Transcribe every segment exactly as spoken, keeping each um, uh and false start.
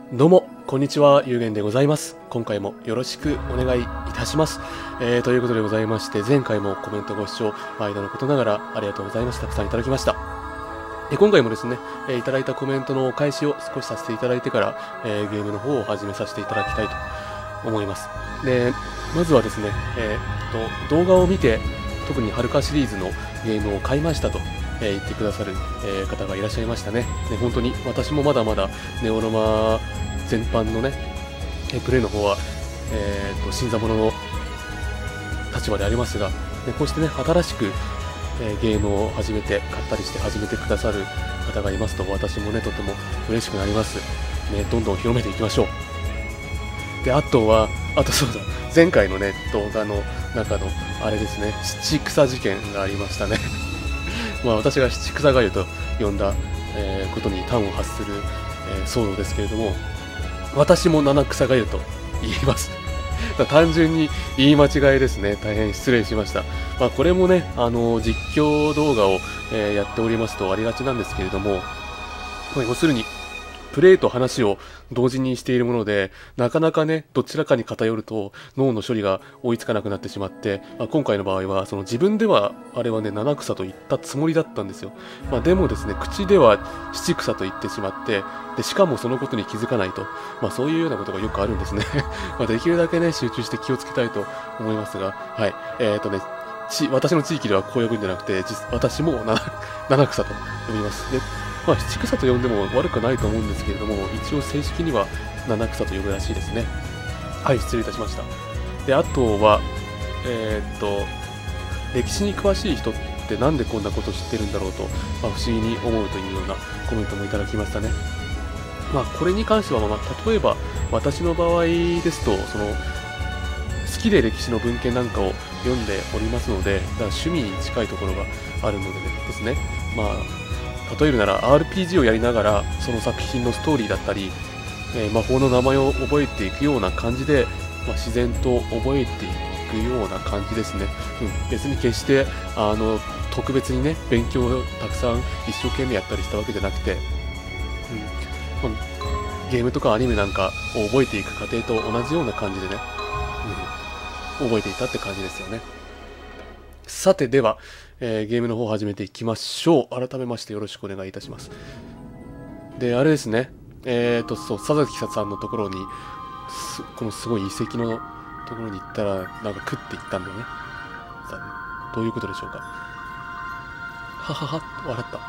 どうも、こんにちは、ゆうげんでございます。今回もよろしくお願いいたします。えー、ということでございまして、前回もコメントご視聴、毎度のことながらありがとうございました。たくさんいただきました。え今回もですね、えー、いただいたコメントのお返しを少しさせていただいてから、えー、ゲームの方を始めさせていただきたいと思います。で、まずはですね、えー、っと、動画を見て、特にはるかシリーズのゲームを買いましたと。えー、言ってくださる、えー、方がいらっしゃいましたね。で本当に私もまだまだネオロマ全般のね、えー、プレイの方は、えー、と新参者の立場でありますが、でこうしてね新しく、えー、ゲームを始めて買ったりして始めてくださる方がいますと、私もねとても嬉しくなります。ね、どんどん広めていきましょう。であとはあとそうだ前回のね動画の中のあれですね、七草事件がありましたね。まあ私が七草がゆと呼んだ、えー、ことに端を発する、えー、騒動ですけれども、私も七草がゆと言います。単純に言い間違いですね。大変失礼しました。まあ、これもね、あの実況動画を、えー、やっておりますとありがちなんですけれども、要するにプレイと話を同時にしているもので、なかなかね、どちらかに偏ると脳の処理が追いつかなくなってしまって、まあ、今回の場合は、その自分ではあれはね、七草と言ったつもりだったんですよ。まあ、でもですね、口では七草と言ってしまって、でしかもそのことに気づかないと、まあ、そういうようなことがよくあるんですね。まあできるだけね、集中して気をつけたいと思いますが、はい。えっとね、ち私の地域ではこう呼ぶんじゃなくて、実私も七七草と呼びます。でまあ、七草と呼んでも悪くないと思うんですけれども、一応正式には七草と呼ぶらしいですね。はい、失礼いたしました。で、あとは、えー、っと、歴史に詳しい人ってなんでこんなこと知ってるんだろうと、まあ、不思議に思うというようなコメントもいただきましたね。まあ、これに関しては、まあ、例えば私の場合ですと、その、好きで歴史の文献なんかを読んでおりますので、だから趣味に近いところがあるのでですね、まあ、例えるなら アールピージー をやりながらその作品のストーリーだったり、えー、魔法の名前を覚えていくような感じで、まあ、自然と覚えていくような感じですね。うん、別に決してあの特別にね勉強をたくさん一生懸命やったりしたわけじゃなくて、うんまあ、ゲームとかアニメなんかを覚えていく過程と同じような感じでね、うん、覚えていたって感じですよね。さてでは、えー、ゲームの方を始めていきましょう。改めましてよろしくお願いいたします。で、あれですね。えっ、ー、と、そう、佐々木さんのところに、このすごい遺跡のところに行ったら、なんか食って行ったんだよね。さあ、どういうことでしょうか。ははは、笑った。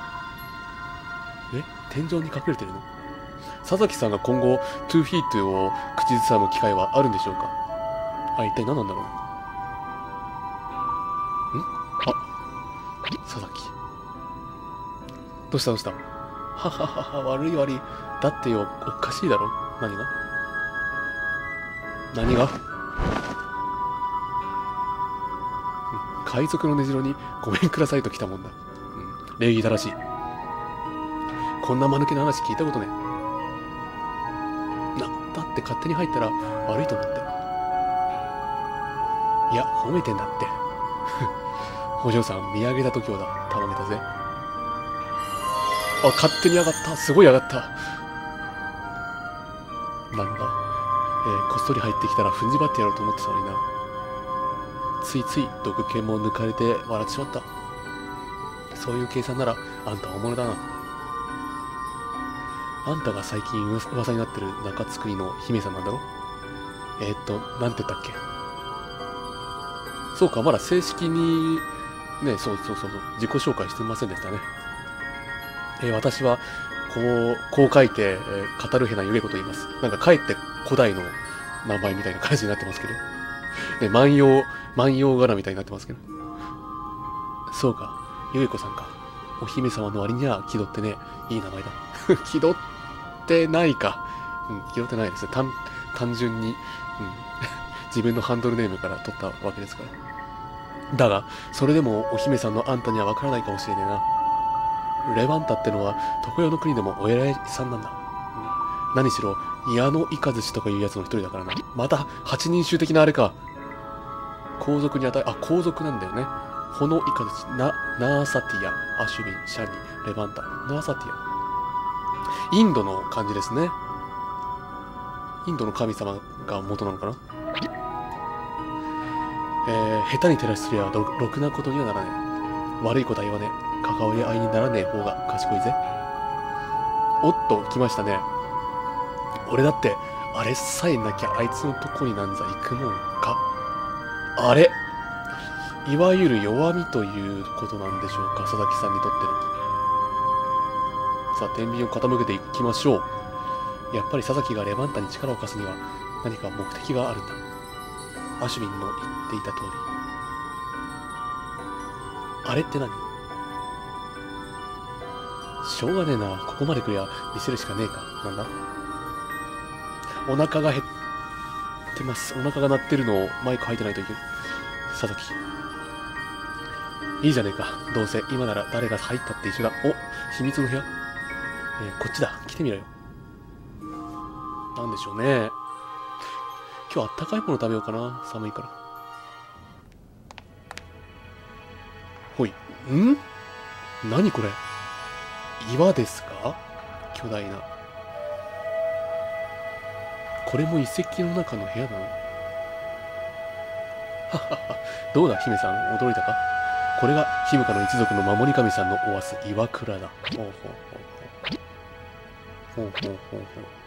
え天井に隠れてるの？佐々木さんが今後、トゥーフィートを口ずさむ機会はあるんでしょうか。あ、一体何なんだろう。佐々木どうしたどうしたはははは悪い悪いだってよおかしいだろ何が何が、うん、海賊の根城にごめんくださいと来たもんだ、うん、礼儀正しい。こんな間抜けな話聞いたことねな。だって勝手に入ったら悪いと思って。いや褒めてんだってお嬢さん見上げた時はだたまげたぜ。あ、勝手に上がった。すごい上がった。なんだ、えー、こっそり入ってきたら踏んじばってやろうと思ってたのにな。ついつい毒犬も抜かれて笑ってしまった。そういう計算ならあんたは大物だな。あんたが最近噂になってる中津国の姫さんなんだろ。えー、っとなんて言ったっけ。そうか、まだ正式にね、そうそうそうそう、自己紹介してませんでしたね。えー、私は、こう、こう書いて、えー、語るへなゆえこと言います。なんか、かえって古代の名前みたいな感じになってますけど。ね、万葉、万葉柄みたいになってますけど。そうか、ゆえこさんか。お姫様の割には気取ってね、いい名前だ。気取ってないか。うん、気取ってないですね。単、単純に、うん、自分のハンドルネームから取ったわけですから。だが、それでもお姫さんのあんたにはわからないかもしれねえな。レバンタってのは、常世の国でもお偉いさんなんだ。うん、何しろ、矢のイカズシとかいうやつの一人だからな。また、八人衆的なあれか。皇族に与え、あ、皇族なんだよね。ホノイカズシ、ナ、ナーサティア、アシュビン、シャニ、レバンタ、ナーサティア。インドの感じですね。 インドの神様が元なのかな。えー、下手に照らしすりゃろろくなことにはならねえ。悪いことは言わねえ。関わり合いにならねえ方が賢いぜ。おっと、来ましたね。俺だって、あれさえなきゃあいつのとこになんざ行くもんか。あれ、いわゆる弱みということなんでしょうか、佐々木さんにとっての。さあ、天秤を傾けていきましょう。やっぱり佐々木がレバンタに力を貸すには何か目的があるんだ。アシュビンの言っていた通り。あれって何？しょうがねえな。ここまで来りゃ見せるしかねえか。なんだ？お腹が減ってます。お腹が鳴ってるのをマイク入ってないといけない。佐々木。いいじゃねえか。どうせ今なら誰が入ったって一緒だ。お、秘密の部屋、えー、こっちだ。来てみろよ。なんでしょうね。今日あったかいもの食べようかな。寒いから。ほい。ん？何これ？岩ですか？巨大な。これも遺跡の中の部屋なの？ははは。どうだ、姫さん。驚いたか？これが、ヒムカの一族の守り神さんのおわす岩倉だ。ほうほうほうほう。ほうほうほうほう。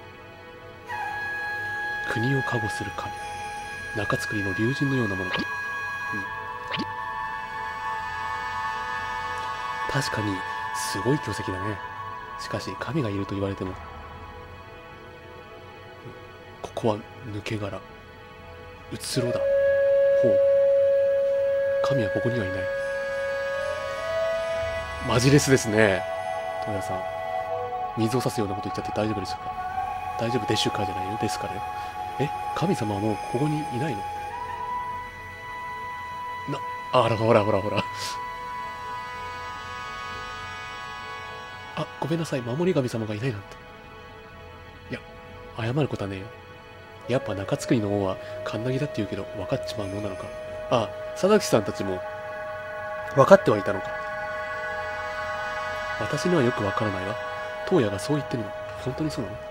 国を加護する神。中作りの竜神のようなものか。うん。確かに、すごい巨石だね。しかし、神がいると言われても。ここは抜け殻。うつろだ。ほう。神はここにはいない。マジレスですね。戸田さん。水を差すようなこと言っちゃって大丈夫でしょうか？大丈夫でしゅかじゃないよ。ですからよ。え、神様はもうここにいないの？な、あら、ほらほらほら。あ、ごめんなさい。守り神様がいないなんて。いや、謝ることはねえよ。やっぱ中作りの王はカンナギだって言うけど分かっちまうもんなのか。ああ、佐々木さんたちも分かってはいたのか。私にはよく分からないわ。東野がそう言ってるの。本当にそうなの？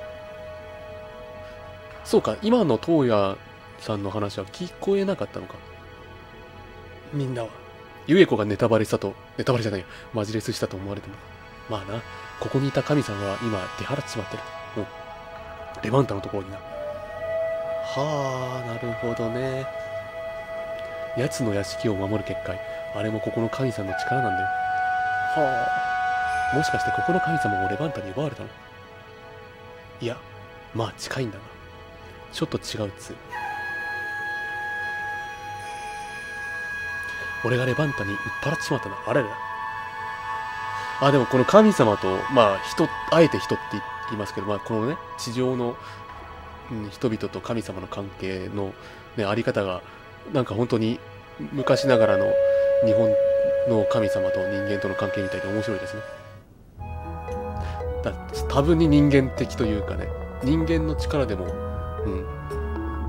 そうか、今の東野さんの話は聞こえなかったのか。みんなは。ゆえ子がネタバレしたと、ネタバレじゃないよ。マジレスしたと思われても。まあな、ここにいた神さんは今出払っちまってる。うん。レバンタのところにな。はあ、なるほどね。奴の屋敷を守る結界。あれもここの神さんの力なんだよ。はあ。もしかしてここの神様もレバンタに奪われたの？いや、まあ近いんだが。ちょっと違うっつう。俺がレバンタに売っ払っちまったな。あれだ。あ、でもこの神様と、まあ人、あえて人って言いますけど、まあこのね、地上の、うん、人々と神様の関係の、ね、あり方が、なんか本当に昔ながらの日本の神様と人間との関係みたいで面白いですね。だ多分に人間的というかね、人間の力でも、うん、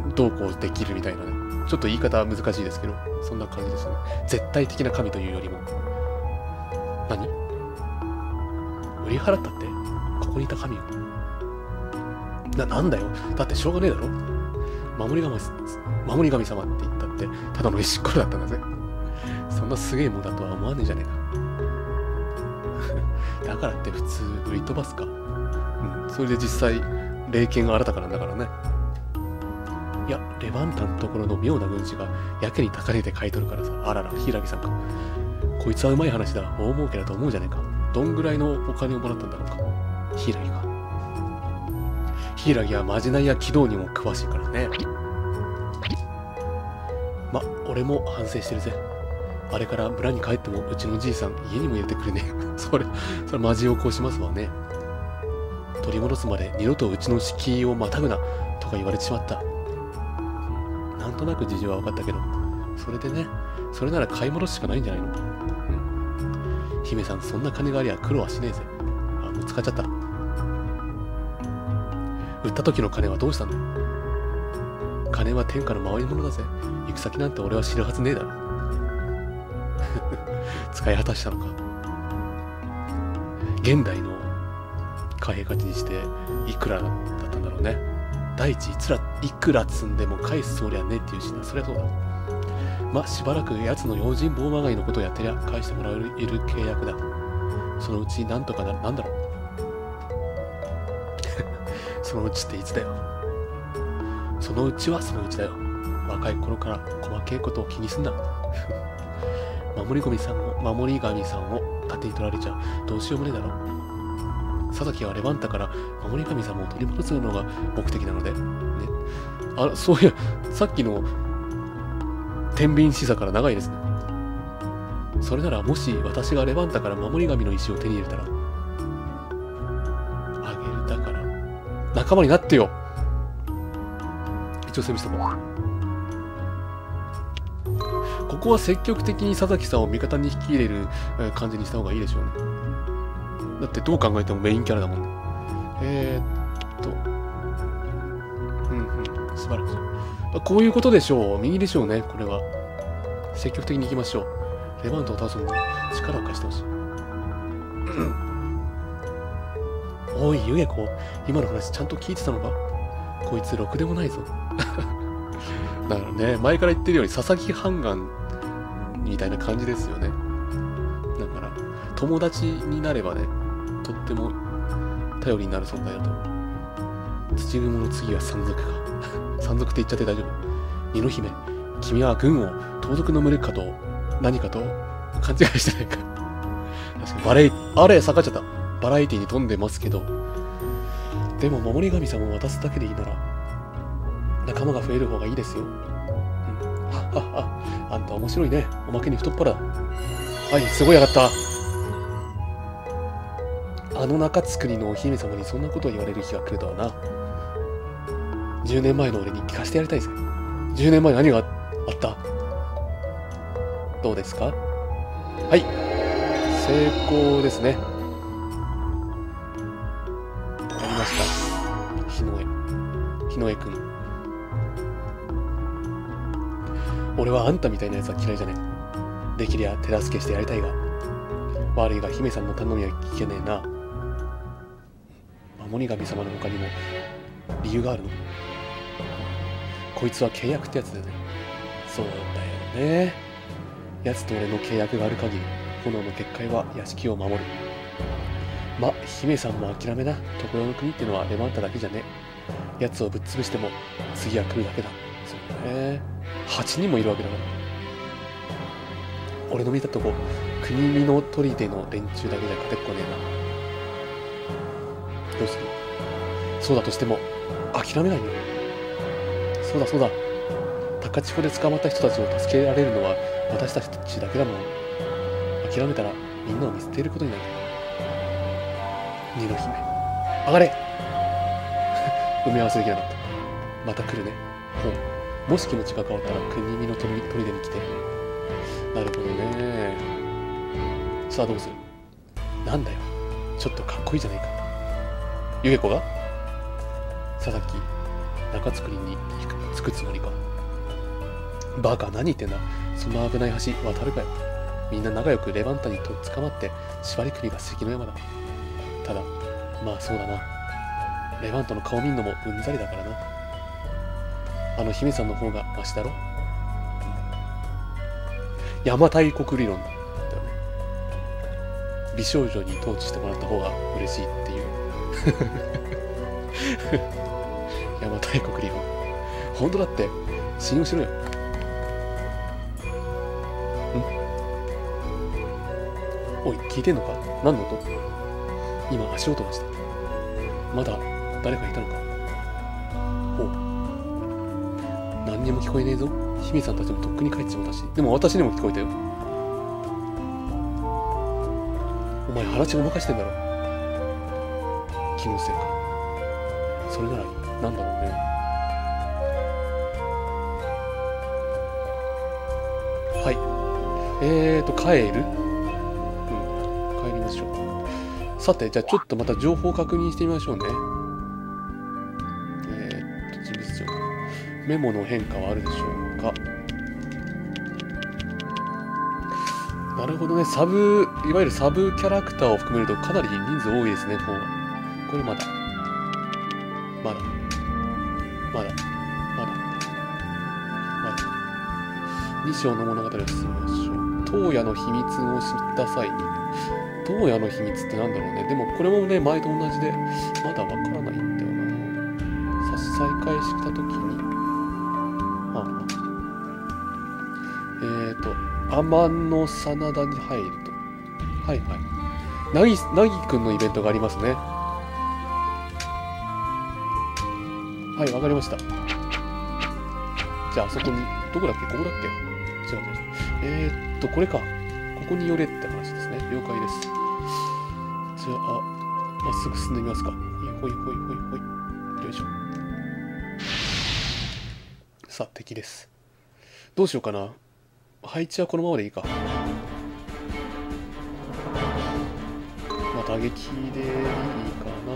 どうこうできるみたいなね。ちょっと言い方は難しいですけど、そんな感じですね。絶対的な神というよりも。何？売り払ったって？ここにいた神を。な、なんだよ。だってしょうがねえだろ。守り神、守り神様って言ったって、ただの石っころだったんだぜ。そんなすげえもんだとは思わねえじゃねえか。だからって普通売り飛ばすか。うん、それで実際、霊剣が新たかなんだからね。いや、レバンタのところの妙な軍師がやけに高値で買い取るからさ。あらら、柊さんか。こいつはうまい話だ。大儲けだと思うじゃねえか。どんぐらいのお金をもらったんだろうか。柊か。柊はまじないや軌道にも詳しいからね。ま、俺も反省してるぜ。あれから村に帰ってもうちのじいさん家にも入れてくれねえ。それ、それマジをこうしますわね。取り戻すまで二度とうちの敷居をまたぐなとか言われてしまった。なんとなく事情は分かったけど、それでね、それなら買い戻すしかないんじゃないの？うん。姫さん、そんな金がありゃ苦労はしねえぜ。あ、もう使っちゃった。売った時の金はどうしたんだよ。金は天下の回り物だぜ。行く先なんて俺は知るはずねえだろ。使い果たしたのか。現代の貨幣価値にしていくらだったんだろうね。 第一いつらいくら積んでも返すつもりはねえっていうしな。そりゃそうだ。まあしばらく奴の用心棒まがいのことをやってりゃ返してもらえる契約だ。そのうちなんとかな、なんだろうそのうちっていつだよ。そのうちはそのうちだよ。若い頃から細けいことを気にすんな守り神さんを守り神さんを盾に取られちゃどうしようもねえだろ。佐々木はレバンタから守り神様を取り戻すのが目的なのでね。あ、そういやさっきの天秤示唆から長いですね。それならもし私がレバンタから守り神の石を手に入れたらあげる。だから仲間になってよ。一応整備しとこう。ここは積極的に佐々木さんを味方に引き入れる感じにした方がいいでしょうね。だってどう考えてもメインキャラだもんね。えー、っとうんうん素晴らしい。こういうことでしょう。右でしょうね。これは積極的に行きましょう。レバントを倒すのに力を貸してほしいおいユゲコ、今の話ちゃんと聞いてたのか。こいつろくでもないぞだからね、前から言ってるように佐々木半眼みたいな感じですよね。だから友達になればね、とっても頼りになる存在だと思う。土雲の次は山賊か山賊って言っちゃって大丈夫。二の姫、君は軍を盗賊の群れかと何かと勘違いしてないか確かにバレエあれ下がっちゃった。バラエティに富んでますけど、でも守り神様を渡すだけでいいなら仲間が増える方がいいですよ。うん、はっはっは、あんた面白いね。おまけに太っ腹だ。はい、すごい上がった。あの中津国のお姫様にそんなことを言われる日が来るとはな。じゅうねんまえの俺に聞かせてやりたいぜ。じゅうねんまえ何があったどうですか。はい、成功ですね。やりました。日の絵日の絵くん、俺はあんたみたいなやつは嫌いじゃねえ。できりゃ手助けしてやりたいが、悪いが姫さんの頼みは聞けねえな。守り神様の他にも理由があるの。こいつは契約ってやつだよね。そうだよね。奴と俺の契約がある限り炎の結界は屋敷を守る。ま、姫さんも諦めな。常世の国ってのはレバンタだけじゃねえ。奴をぶっ潰しても次は来るだけだ。そうだね。はちにんもいるわけだから。俺の見たとこ国見の砦の連中だけじゃ勝てっこねえな。どうする。そうだとしても諦めないよ。そうだそうだ、高千穂で捕まった人たちを助けられるのは私たちだけだもん。諦めたらみんなを見捨てることになる。二の姫上がれ埋め合わせできなかった。また来るね。ほう、もし気持ちが変わったら国見の砦に来て。なるほどね。さあどうする。なんだよ、ちょっとかっこいいじゃないか。ゆげ子が佐々木中津国に着くつもりか。バカ、何言ってんだ。そんな危ない橋渡るかよ。みんな仲良くレバンタにと捕まって縛り首が関の山だ。ただまあそうだな、レバンタの顔見んのもうんざりだからな。あの姫さんの方がマシだろ。邪馬台国理論だよね。美少女に統治してもらった方が嬉しいっていう邪馬台国理論、本当だって信用しろよ。んおい、聞いてんのか。何の音。今足音がした。まだ誰かいたのか。おう、何にも聞こえねえぞ。姫さんたちもとっくに帰っちまったし。でも私にも聞こえたよ。お前話ごまかしてんだろ。気のせいか。それならいい。なんだろうね。はい、えーと帰る。うん、帰りましょう。さて、じゃあちょっとまた情報を確認してみましょうね。えーと、人物情報。メモの変化はあるでしょうか。なるほどね。サブ、いわゆるサブキャラクターを含めるとかなり人数多いですね、方は。これまだ。まだ。 まだまだまだに章の物語を進めましょう。東野の秘密を知った際に、東野の秘密ってなんだろうね。でもこれもね、前と同じでまだわからないんだよな。差し再開した時に、あえーと天の真田に入ると、はいはい、なぎなぎくんのイベントがありますね。はい、わかりました。じゃああそこに、どこだっけ、ここだっけ、違う違う、えー、っとこれか、ここに寄れって話ですね。了解です。じゃあまっすぐ進んでみますか。ほいほいほいほいほい、よいしょ。さあ敵です。どうしようかな。配置はこのままでいいか。まあ打撃でいいかな。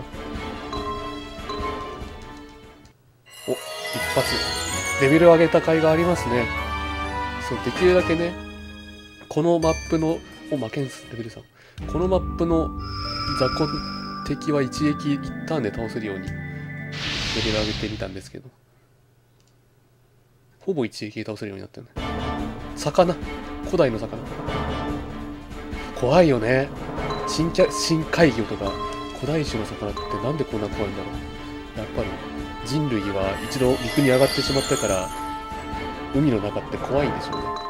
お、一発レベル上げた甲斐がありますね。そう、できるだけね、このマップの、お、負けんす、レベルさん。このマップの雑魚敵は一撃一ターンで倒せるようにレベル上げてみたんですけど、ほぼ一撃で倒せるようになったよね。魚、古代の魚。怖いよね。深キャ深海魚とか古代種の魚ってなんでこんな怖いんだろう。やっぱり人類は一度陸に上がってしまったから海の中って怖いんでしょうね。はい、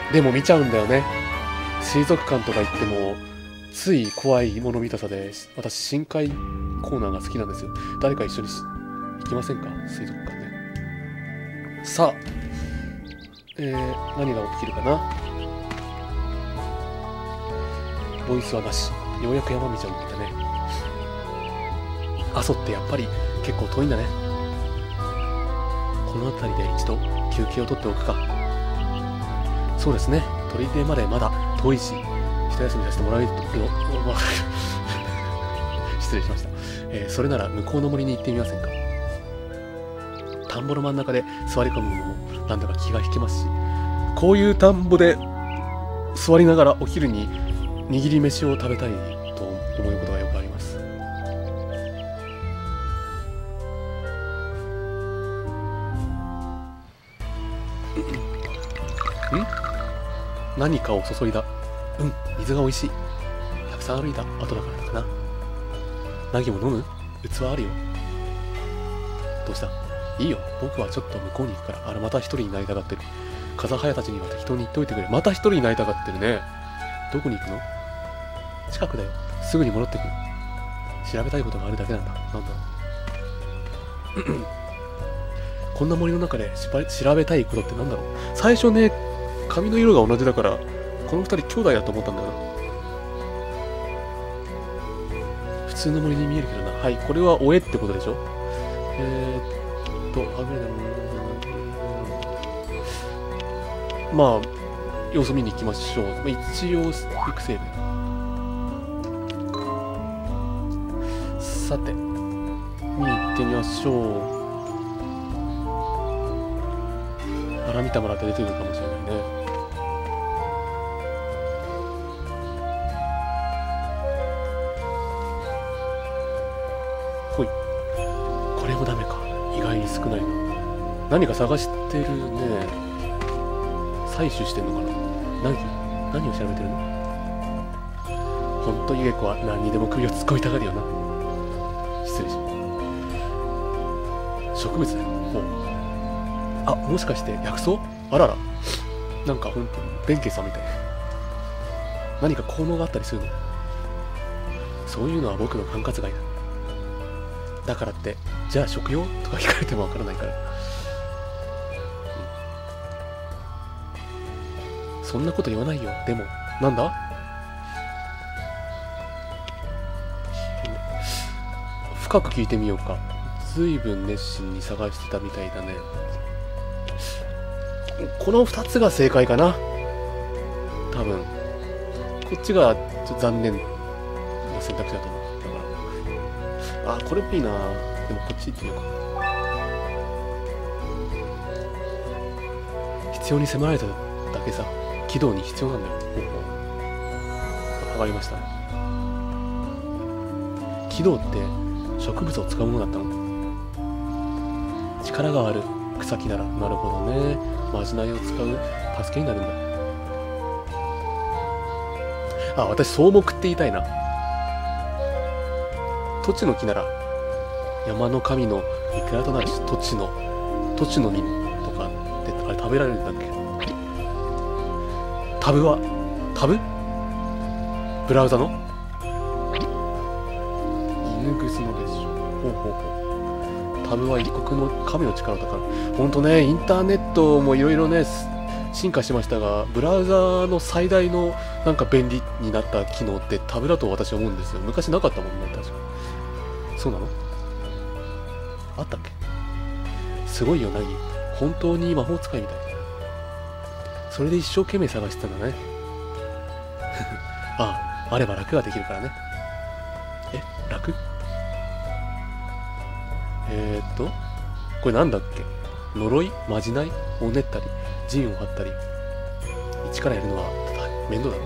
でも見ちゃうんだよね。水族館とか行ってもつい怖いもの見たさで、私深海コーナーが好きなんですよ。誰か一緒に行きませんか、水族館ね。さあ、えー、何が起きるかな。ボイスはなし。ようやく山道を見たね。阿蘇ってやっぱり結構遠いんだね。この辺りで一度休憩を取っておくか。そうですね、砦までまだ遠いし、一休みさせてもらえると失礼しました、えー、それなら向こうの森に行ってみませんか。田んぼの真ん中で座り込むのもなんだか気が引けますし、こういう田んぼで座りながらお昼に握り飯を食べたいと思うことがよくあります。ん？何かを注いだ。うん、水が美味しい。たくさん歩いた後だからかな。ナギも飲む？器あるよ。どうした？いいよ、僕はちょっと向こうに行くから。あら、また一人になりたがってる。風早たちには適当に言っておいてくれ。また一人になりたがってるね。どこに行くの？近くだよ。すぐに戻ってくる。調べたいことがあるだけなんだ。なんだこんな森の中でしば調べたいことってなんだろう。最初ね、髪の色が同じだからこの二人兄弟だと思ったんだよな。普通の森に見えるけどな。はい、これはおえってことでしょ。えーっとあれだまあ様子見に行きましょう。一応育成で、さて見に行ってみましょう。荒見た村って出てくるかもしれないね。ほい、これもダメか。意外に少ないな。何か探してるね。採取してんのかな。何何を調べてるの。ほんとゆげ子は何にでも首を突っ込みたがるよな。失礼します。植物だよ。ほう、あ、もしかして薬草。あらら、なんかほんと弁慶さんみたい。何か効能があったりするの。そういうのは僕の管轄外だ。だからってじゃあ食用とか聞かれてもわからないから、うん、そんなこと言わないよ。でもなんだ。深く聞いてみようか。ずいぶん熱心に探してたみたいだね。このふたつが正解かな多分。こっちがちょっと残念な選択肢だと思う。だからあ、これもいいな。でもこっち行ってみようか。必要に迫られただけさ、軌道に必要なんだよ。わかりましたね。軌道って植物を使うものだったの？ 力がある草木なら。なるほどね。まじないを使う助けになるんだ。あ、私草木って言いたいな。土地の木なら山の神のいくらとなるし、土地の土地の実とかってあれ食べられるんだっけ。タブはタブブラウザの犬グスのでしょ。ほうほうほう。タブは一国の神の力だから。ほんとね、インターネットもいろいろね進化しましたが、ブラウザの最大のなんか便利になった機能ってタブだと私は思うんですよ。昔なかったもんね、確か。そうなの？あったっけ？すごいよ、ナギ。本当に魔法使いみたい。それで一生懸命探してたんだね。ああ、あれば楽ができるからね。え、楽？えーっと、これなんだっけ？呪い？まじない？おねったり、陣を張ったり。一からやるのは面倒だね。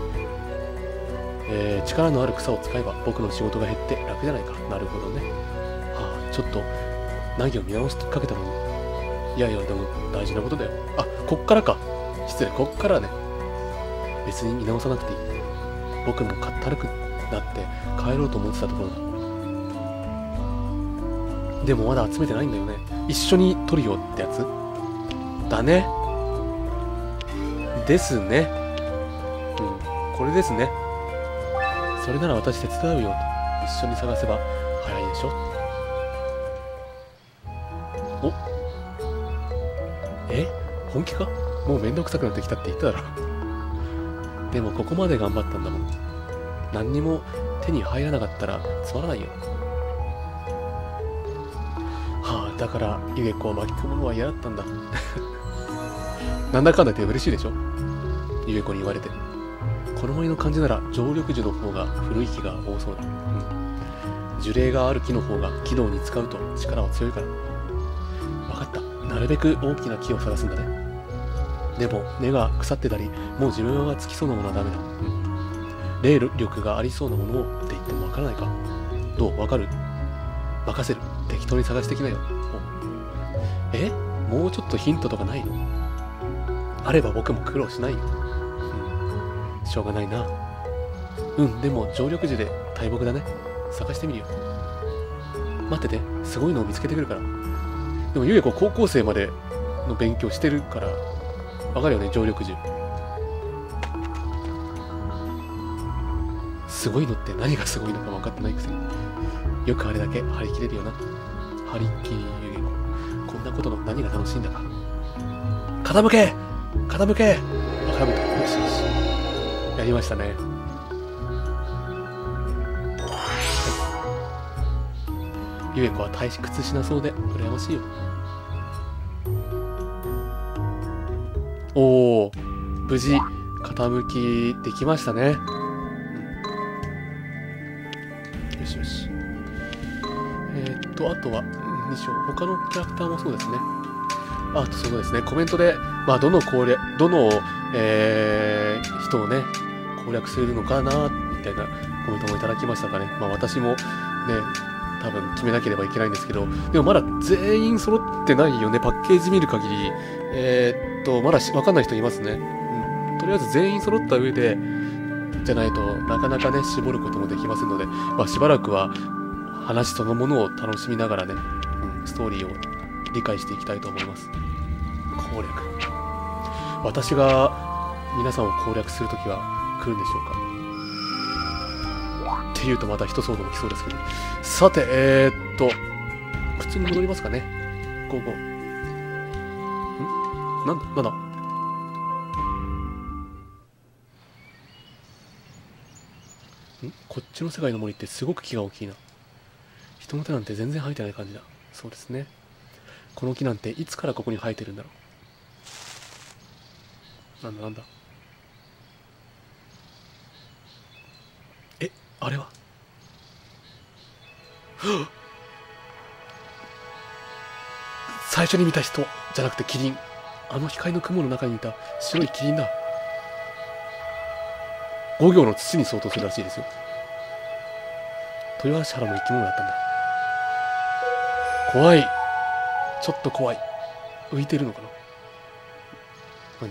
えー、力のある草を使えば僕の仕事が減って楽じゃないか。なるほどね。はあ、ちょっと、ナギを見直してかけたのに。いやいや、でも大事なことだよ。あ、こっからか。失礼、こっからね。別に見直さなくていい。僕もかったるくなって帰ろうと思ってたところだ。でもまだ集めてないんだよね。一緒に撮るよってやつだね。ですね。うん、これですね。それなら私手伝うよと。一緒に探せば早いでしょ。おえ本気か？もうめんどくさくなってきたって言っただろ。でもここまで頑張ったんだもん。何にも手に入らなかったらつまらないよ。はあ、だからゆげ子を巻き込むのは嫌だったんだ。なんだかんだ言って嬉しいでしょ、ゆげ子に言われて。この森の感じなら常緑樹の方が古い木が多そうだ。うん。樹齢がある木の方が軌道に使うと力は強いから。分かった。なるべく大きな木を探すんだね。でも根が腐ってたり、もう寿命がつきそうなものはダメだ。うん。霊力がありそうなものをって言ってもわからないか。どう？わかる？任せる。適当に探してきなよ。え？もうちょっとヒントとかないの？あれば僕も苦労しないよ。うん。しょうがないな。うん、でも常緑樹で大木だね。探してみるよ。待ってて、すごいのを見つけてくるから。でもゆえ子高校生までの勉強してるから、わかるよね、常緑樹。すごいのって何がすごいのか分かってないくせに。よくあれだけ張り切れるよな。張り切りゆげ子。こんなことの何が楽しいんだか。傾け傾け傾けた。よしよし。やりましたね。ゆげ子は退屈しなそうで羨ましいよ。おお、無事傾きできましたね。うん、よしよし。えー、っとあとはにしよう。他のキャラクターもそうですね。あとそうですね、コメントで、まあ、どの攻略どの、えー、人をね攻略するのかなみたいなコメントもいただきましたかね。まあ私もね多分決めなければいけないんですけど、でもまだ全員揃ってないよね。パッケージ見る限り、えー、っとまだ分かんない人いますね。うん、とりあえず全員揃った上でじゃないとなかなかね絞ることもできませんので、まあ、しばらくは話そのものを楽しみながらね、うん、ストーリーを理解していきたいと思います。攻略、私が皆さんを攻略するときは来るんでしょうか。っていうとまた一騒動起きそうですけど、さてえー、っと普通に戻りますかね。ゴーゴー。んなんだなんだんこっちの世界の森ってすごく木が大きいな。人の手なんて全然生えてない感じだ。そうですね。この木なんていつからここに生えてるんだろう。なんだなんだ。え、あれは最初に見た人じゃなくてキリン。あの光の雲の中にいた白いキリンだ。五行の土に相当するらしいですよ。豊橋原の生き物だったんだ。怖い。 ちょっと怖い。浮いてるのかな。何？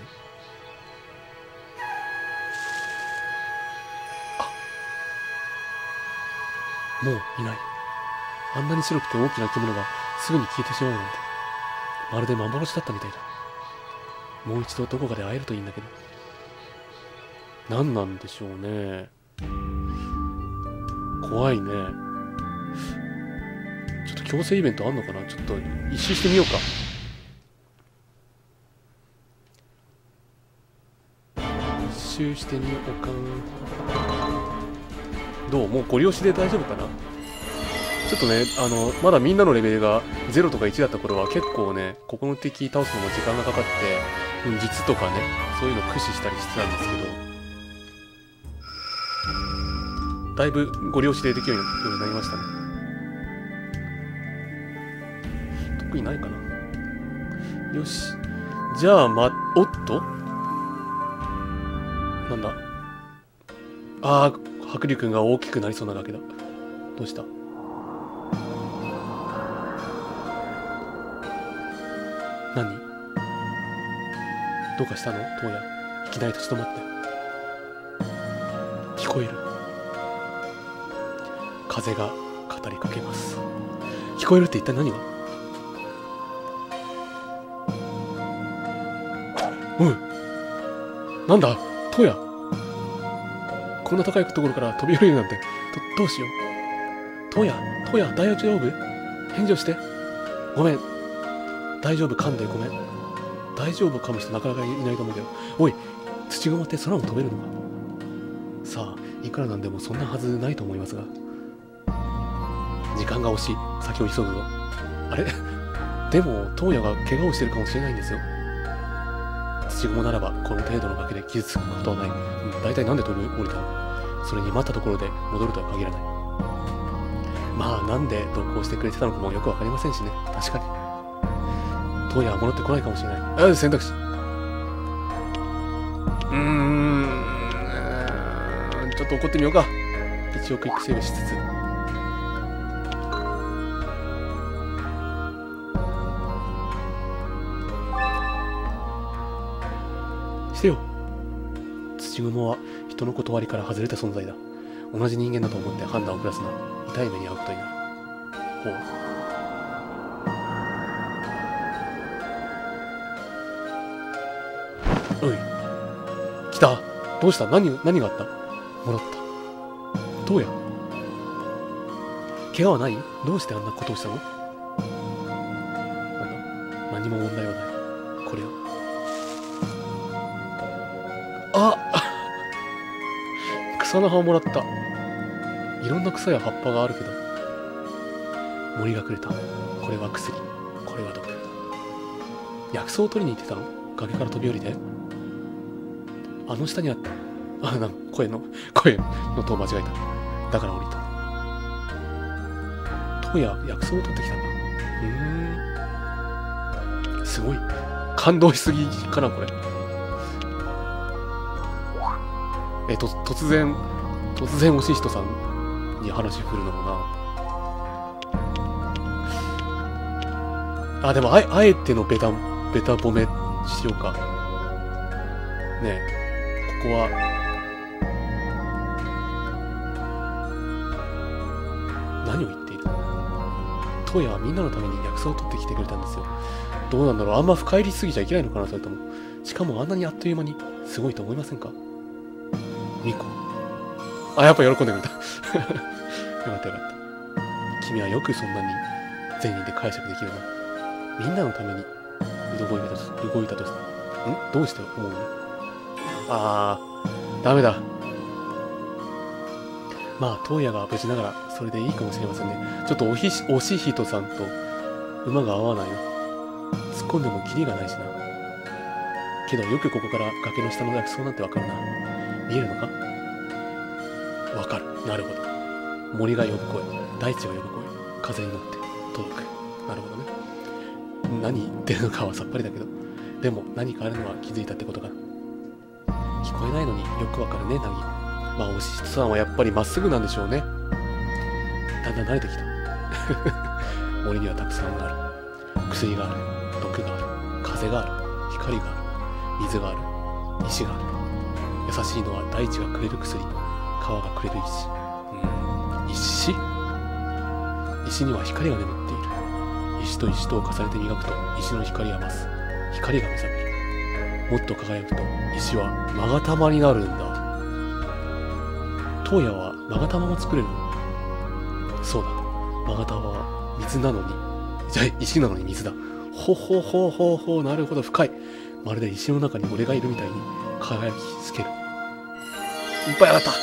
あ、もういない。あんなに白くて大きな生き物がすぐに消えてしまうなんて、まるで幻だったみたいだ。もう一度どこかで会えるといいんだけど。何なんでしょうね。怖いね。ちょっと強制イベントあんのかな。ちょっと一周してみようか。一周してみようか。どう？もうご利用しで大丈夫かな。ちょっとね、あのまだみんなのレベルがゼロとかいちだった頃は結構ね、ここの敵倒すのも時間がかかって、うん、術とかね、そういうの駆使したりしてたんですけど、だいぶご利用しでできるようになりましたね。特にないかな。よし。じゃあ、ま、おっとなんだ。ああ、白龍くんが大きくなりそうなだけだ。どうした？何？どうかしたの？トウヤ。いきなり立ち止まって。聞こえる。風が語りかけます。聞こえるって一体何が？おい、なんだトウヤ。こんな高いところから飛び降りるなんて、ど、どうしよう。トウヤ、トウヤ、大丈夫？返事をして。ごめん。大丈夫、噛んでごめん。大丈夫かも人なかなかいないと思うけど。おい、土熊って空も飛べるのか？さあ、いくらなんでもそんなはずないと思いますが。時間が惜しい。先を急ぐぞ。あれでも、トウヤが怪我をしてるかもしれないんですよ。土雲ならば、この程度の崖で傷つくことはない。うん、大体なんで飛び降りたの？それに待ったところで戻るとは限らない。まあ、なんで同行してくれてたのかもよくわかりませんしね。確かに。トウヤは戻ってこないかもしれない。あ、選択肢。うーん。ちょっと怒ってみようか。一応クイックセーブしつつ。してよ。土雲は人の断りから外れた存在だ。同じ人間だと思って判断を下すな。痛い目に遭うことになる。ほう。おい。来た。どうした？何、何があった？戻った。どうや？怪我はない？どうしてあんなことをしたの？なんだ？何も問題はない。これは。あ草の葉をもらった。いろんな草や葉っぱがあるけど。森がくれた。これは薬。これは毒。薬草を取りに行ってたの？崖から飛び降りて？あの下にあった。あ、なんか声の、声のと間違えた。だから降りた。トウヤ、薬草を取ってきたんだ。うーん。すごい。感動しすぎかな、これ。え、と、突然、突然、おしい人さんに話振るのもな。あ、でも、あえ、あえてのベタ、ベタ褒めしようか。ねえ、ここは、何を言っている？トウヤはみんなのために薬草を取ってきてくれたんですよ。どうなんだろう、あんま深入りすぎちゃいけないのかな、それとも。しかもあんなにあっという間に、すごいと思いませんか？ミコ。あ、やっぱ喜んでくれた。よかったよかった。君はよくそんなに善意で解釈できるな。みんなのために動いたとし、動いたとし、ん？どうして思うの？あー、ダメだ。まあ、トウヤが無事ながらそれでいいかもしれませんね。ちょっとおひし、おしひとさんと馬が合わないな。突っ込んでもキリがないしな。けどよくここから崖の下の薬草なんてわかるな。見えるのか？わかる。なるほど。森が呼ぶ声、大地が呼ぶ声、風に乗って届く。なるほどね。何言ってるのかはさっぱりだけど、でも何かあるのは気づいたってことか。聞こえないのによくわかるね、ナギ。まあ、おしひとさんはやっぱりまっすぐなんでしょうね。だんだん慣れてきた。森にはたくさんある。 薬がある、毒がある、風がある、光がある、水がある、石がある。優しいのは大地がくれる薬、川がくれる石。うーん、石石には光が眠っている。石と石とを重ねて磨くと石の光は増す。光が目覚める。もっと輝くと石は勾玉になるんだ。トウヤは勾玉も作れるの？そうだ。勾玉は水なのに、じゃあ石なのに水だ。ほほほほほ、なるほど、深い。まるで石の中に俺がいるみたいに輝きつける。いっぱい上がった。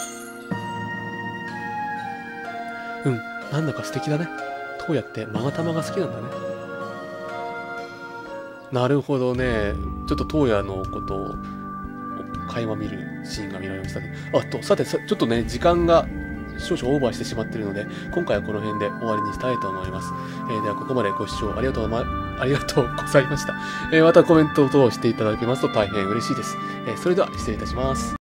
うん、なんだか素敵だね。トウヤって勾玉が好きなんだね。なるほどね。ちょっとトウヤのことを垣間見るシーンが見られましたね。あと、さてさ、ちょっとね、時間が少々オーバーしてしまっているので、今回はこの辺で終わりにしたいと思います。えー、では、ここまでご視聴ありがとうま、ありがとうございました。えー、またコメント等をしていただけますと大変嬉しいです。えー、それでは失礼いたします。